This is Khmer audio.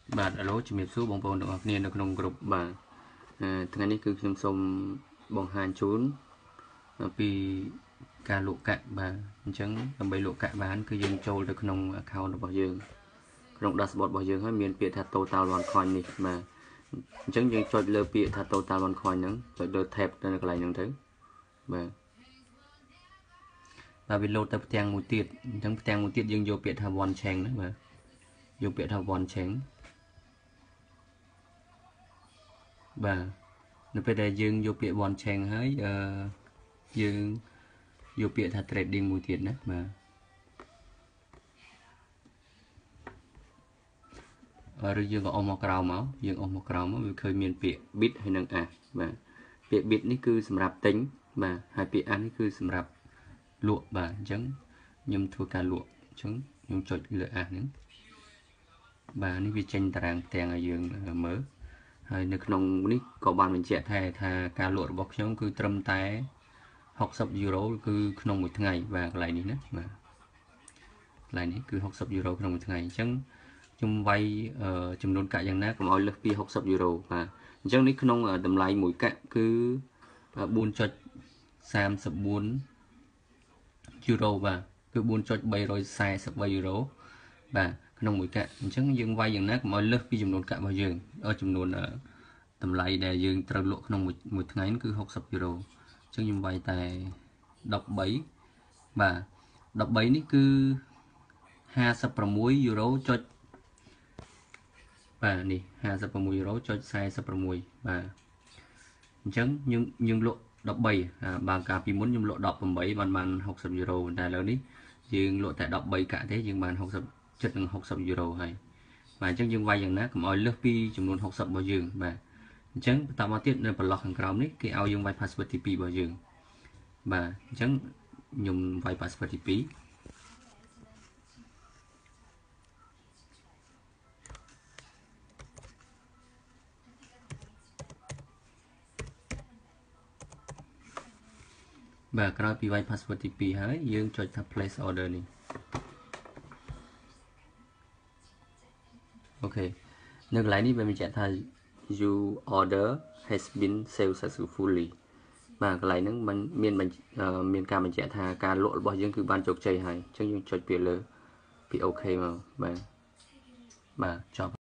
បាទឥឡូវជំរាបសួរបងប្អូនទាំងអស់គ្នានៅក្នុងក្រុមបាទថ្ងៃនេះគឺខ្ញុំសូមបង្ហាញជូនពីការលក់កាក់បាទអញ្ចឹងដើម្បីលក់កាក់បានគឺយើងចូលទៅក្នុង account របស់យើងក្នុង dashboard របស់យើងហើយមានពាក្យថា total one coin នេះបាទអញ្ចឹងយើងចុចលើពាក្យថា total one coin ហ្នឹងចុចលើ tab ទៅនៅកន្លែងហ្នឹងទៅបាទវាលោតទៅផ្ទាំងមួយទៀតអញ្ចឹងផ្ទាំងមួយទៀតយើងយកពាក្យថា one chain ណាបាទយកពាក្យថា one chain បាទនៅពេលដែលយើងយកពាក្យ one chain ហើយយើងយកពាក្យថា trading មួយទៀតណាបាទឬយើងក៏អស់មកក្រោមមកយើងអស់មកក្រោមមកវាឃើញមានពាក្យ bit ហើយនិង ash បាទពាក្យ bit នេះគឺសម្រាប់ទិញបាទហើយពាក្យ ash នេះគឺសម្រាប់លក់បាទអញ្ចឹងខ្ញុំធ្វើការលក់អញ្ចឹងខ្ញុំចុចលើ ash ហ្នឹងបាទនេះវាចេញតារាងផ្ទាំងឲ្យយើងមើលហើយនៅក្នុងនេះក៏បានបញ្ជាក់ថាការលក់របស់ខ្ញុំគឺត្រឹមតែ60 euro គឺក្នុងមួយថ្ងៃបាទកន្លែងនេះណាបាទកន្លែងនេះគឺ60 euro ក្នុងមួយថ្ងៃអញ្ចឹងខ្ញុំវាយចំនួនកាក់យ៉ាងណាកុំឲ្យលើសពី60 euro បាទអញ្ចឹងនេះក្នុងតម្លៃមួយកាក់គឺ 4.34 euro បាទគឺ 4.343 euro បាទក្នុងមួយកាក់អញ្ចឹងយើងវាយយ៉ាងណាកុំឲ្យលើសពីចំនួនកាក់របស់យើងចំនួនតម្លៃដែលយើងត្រូវលក់ក្នុងមួយថ្ងៃគឺ60 euro អញ្ចឹងខ្ញុំវាយតែ13បាទ13នេះគឺ56 euro ចុចបាទនេះ56 euro ចុច46បាទអញ្ចឹងយើងលក់13បើកាលពីមុនខ្ញុំលក់18បាន60 euro តែឥឡូវនេះយើងលក់តែ13កាក់ទេយើងបាន60ចិត្តនឹង60 euro ហើយបាទអញ្ចឹងយើងវាយយ៉ាងណាកុំឲ្យលើសពីចំនួន60របស់យើងបាទអញ្ចឹងបន្តមកទៀតនៅប្រឡោះខាងក្រោមនេះគេឲ្យយើងវាយ password ទី2របស់យើងបាទអញ្ចឹងខ្ញុំវាយ password ទី2បាទក្រោយពីវាយ password ទី2ហើយយើងចុចថា place order នេះអូខេនៅកន្លែងនេះវាបញ្ជាក់ថា you order has been sold successfully បាទកន្លែងហ្នឹងมันមានការបញ្ជាក់ថាការលក់របស់យើងគឺបានជោគជ័យហើយអញ្ចឹងយើងចុចពីលើពី OK មកបាទចប់